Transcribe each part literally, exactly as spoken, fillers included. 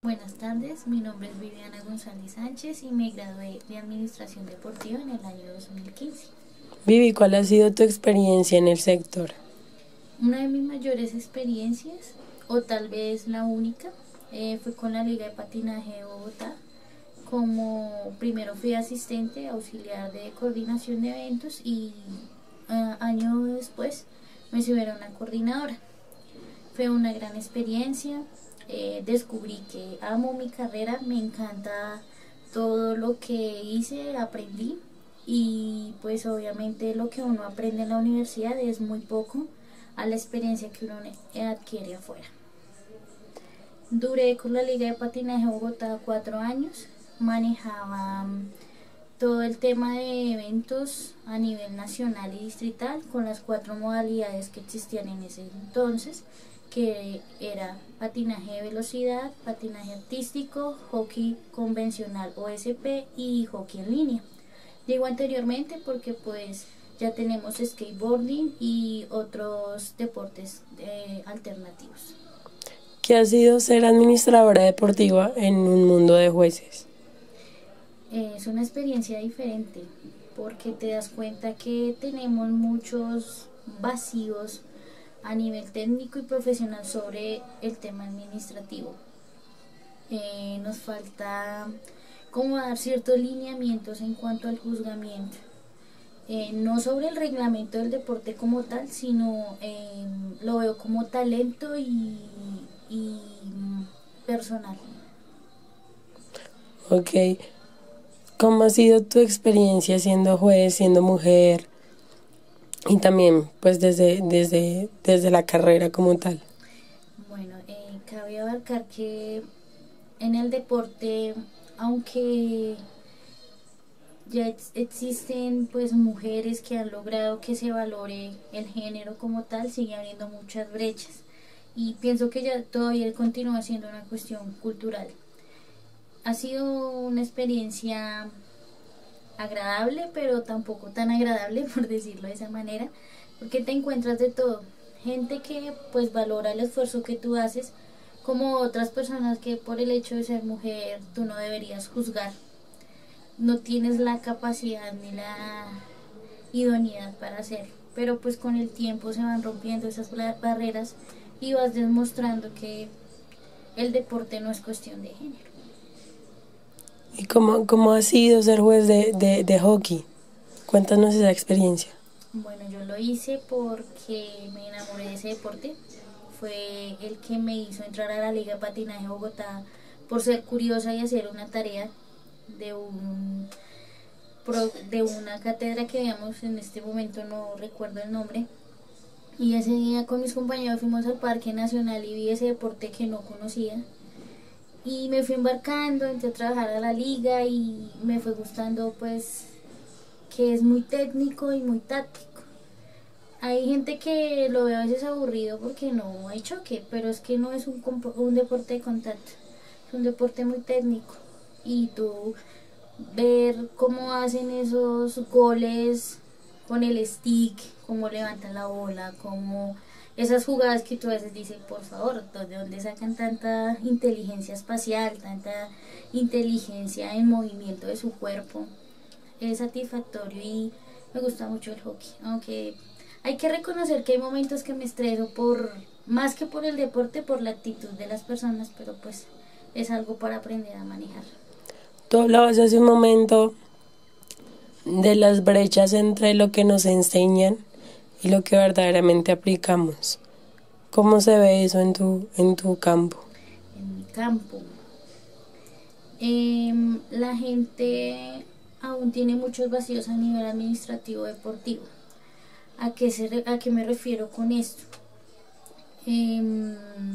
Buenas tardes, mi nombre es Viviana González Sánchez y me gradué de Administración Deportiva en el año dos mil quince. Vivi, ¿cuál ha sido tu experiencia en el sector? Una de mis mayores experiencias, o tal vez la única, eh, fue con la Liga de Patinaje de Bogotá. Como primero fui asistente auxiliar de coordinación de eventos y uh, año después me subieron a coordinadora. Fue una gran experiencia. Eh, descubrí que amo mi carrera, me encanta todo lo que hice, aprendí y pues obviamente lo que uno aprende en la universidad es muy poco a la experiencia que uno adquiere afuera. Duré con la Liga de Patinaje Bogotá cuatro años, manejaba um, todo el tema de eventos a nivel nacional y distrital con las cuatro modalidades que existían en ese entonces, que era patinaje de velocidad, patinaje artístico, hockey convencional O S P y hockey en línea. Digo anteriormente porque pues ya tenemos skateboarding y otros deportes eh, alternativos. ¿Qué ha sido ser administradora deportiva en un mundo de jueces? Eh, es una experiencia diferente porque te das cuenta que tenemos muchos vacíos a nivel técnico y profesional sobre el tema administrativo. Eh, nos falta como dar ciertos lineamientos en cuanto al juzgamiento, eh, no sobre el reglamento del deporte como tal, sino eh, lo veo como talento y, y personal. Ok. ¿Cómo ha sido tu experiencia siendo juez, siendo mujer y también pues desde, desde, desde la carrera como tal? Bueno, eh, cabe abarcar que en el deporte, aunque ya ex existen pues mujeres que han logrado que se valore el género como tal, sigue habiendo muchas brechas y pienso que ya todavía continúa siendo una cuestión cultural. Ha sido una experiencia agradable, pero tampoco tan agradable por decirlo de esa manera, porque te encuentras de todo, gente que pues valora el esfuerzo que tú haces, como otras personas que por el hecho de ser mujer tú no deberías juzgar, no tienes la capacidad ni la idoneidad para hacerlo, pero pues con el tiempo se van rompiendo esas barreras y vas demostrando que el deporte no es cuestión de género. ¿Y cómo, cómo ha sido ser juez de, de, de hockey? Cuéntanos esa experiencia. Bueno, yo lo hice porque me enamoré de ese deporte. Fue el que me hizo entrar a la Liga de Patinaje Bogotá por ser curiosa y hacer una tarea de un de una cátedra que veíamos, en este momento no recuerdo el nombre, y ese día con mis compañeros fuimos al Parque Nacional y vi ese deporte que no conocía y me fui embarcando, entré a trabajar a la liga y me fue gustando pues que es muy técnico y muy táctico. Hay gente que lo ve a veces aburrido porque no hay choque, pero es que no es un, un deporte de contacto, es un deporte muy técnico y tú ver cómo hacen esos goles con el stick, cómo levantan la bola, cómo esas jugadas que tú a veces dices, por favor, ¿de dónde sacan tanta inteligencia espacial, tanta inteligencia en movimiento de su cuerpo? Es satisfactorio y me gusta mucho el hockey, aunque hay que reconocer que hay momentos que me estreso por, más que por el deporte, por la actitud de las personas, pero pues es algo para aprender a manejar. Tú hablabas hace un momento de las brechas entre lo que nos enseñan y lo que verdaderamente aplicamos. ¿Cómo se ve eso en tu, en tu campo? En mi campo, eh, la gente aún tiene muchos vacíos a nivel administrativo deportivo. ¿A qué, se, a qué me refiero con esto? Eh,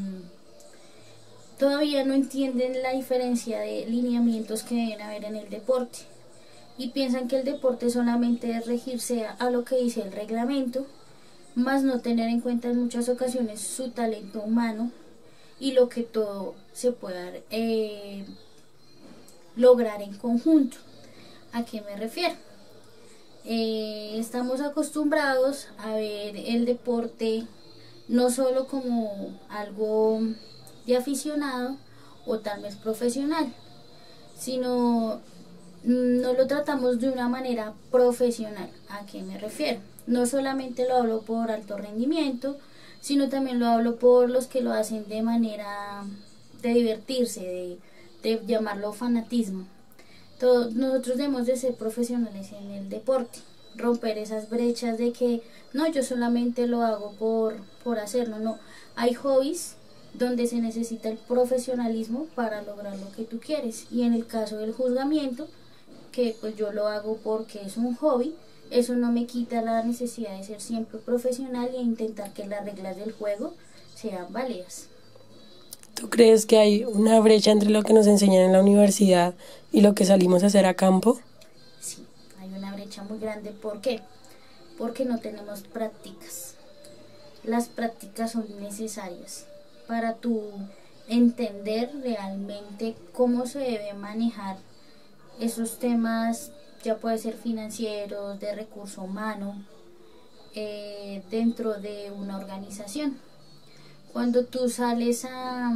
todavía no entienden la diferencia de lineamientos que deben haber en el deporte y piensan que el deporte solamente es regirse a lo que dice el reglamento, más no tener en cuenta en muchas ocasiones su talento humano y lo que todo se pueda eh, lograr en conjunto. ¿A qué me refiero? Eh, estamos acostumbrados a ver el deporte no solo como algo de aficionado o tal vez profesional, sino no lo tratamos de una manera profesional. ¿A qué me refiero? No solamente lo hablo por alto rendimiento, sino también lo hablo por los que lo hacen de manera de divertirse, de, de llamarlo fanatismo. Todos nosotros debemos de ser profesionales en el deporte, romper esas brechas de que no, yo solamente lo hago por, por hacerlo. No, hay hobbies donde se necesita el profesionalismo para lograr lo que tú quieres, y en el caso del juzgamiento, que pues yo lo hago porque es un hobby, eso no me quita la necesidad de ser siempre profesional e intentar que las reglas del juego sean válidas. ¿Tú crees que hay una brecha entre lo que nos enseñan en la universidad y lo que salimos a hacer a campo? Sí, hay una brecha muy grande. ¿Por qué? Porque no tenemos prácticas. Las prácticas son necesarias para tú entender realmente cómo se debe manejar esos temas, ya puede ser financieros, de recurso humano, eh, dentro de una organización. Cuando tú sales a,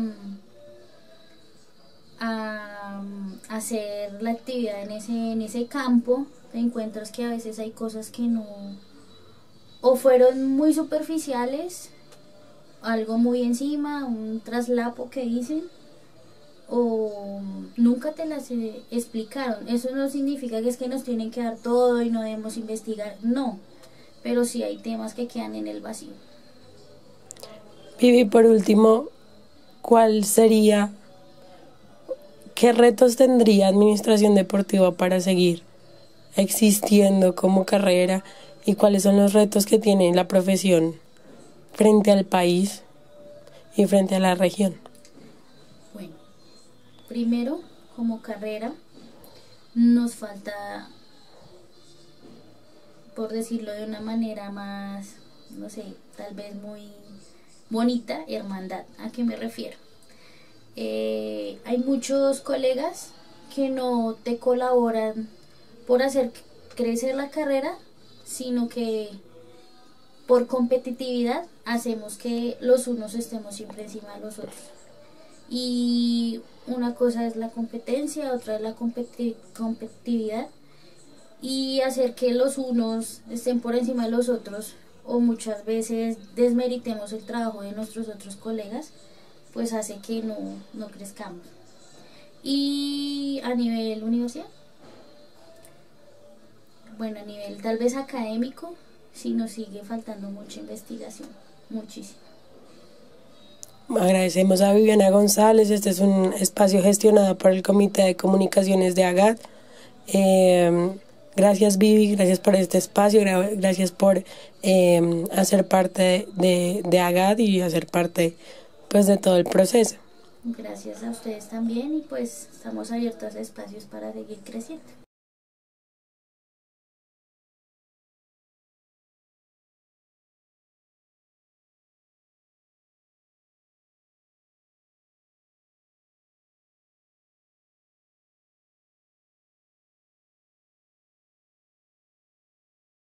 a, a hacer la actividad en ese, en ese campo, te encuentras que a veces hay cosas que no, o fueron muy superficiales, algo muy encima, un traslapo que dicen, o nunca te las eh, explicaron. Eso no significa que es que nos tienen que dar todo y no debemos investigar, no, pero sí hay temas que quedan en el vacío. Vivi, por último, ¿cuál sería, qué retos tendría Administración Deportiva para seguir existiendo como carrera, y cuáles son los retos que tiene la profesión frente al país y frente a la región? Bueno, primero, como carrera, nos falta, por decirlo de una manera más, no sé, tal vez muy bonita, hermandad. ¿A qué me refiero? Eh, hay muchos colegas que no te colaboran por hacer crecer la carrera, sino que por competitividad hacemos que los unos estemos siempre encima de los otros. Y una cosa es la competencia, otra es la competi- competitividad, y hacer que los unos estén por encima de los otros, o muchas veces desmeritemos el trabajo de nuestros otros colegas, pues hace que no, no crezcamos. Y a nivel universidad, bueno, a nivel tal vez académico, sí nos sigue faltando mucha investigación, muchísimo. Agradecemos a Viviana González. Este es un espacio gestionado por el Comité de Comunicaciones de AGAD. Eh, gracias, Vivi, gracias por este espacio, gra- gracias por eh, hacer parte de, de AGAD y hacer parte, pues, de todo el proceso. Gracias a ustedes también, y pues estamos abiertos a espacios para seguir creciendo.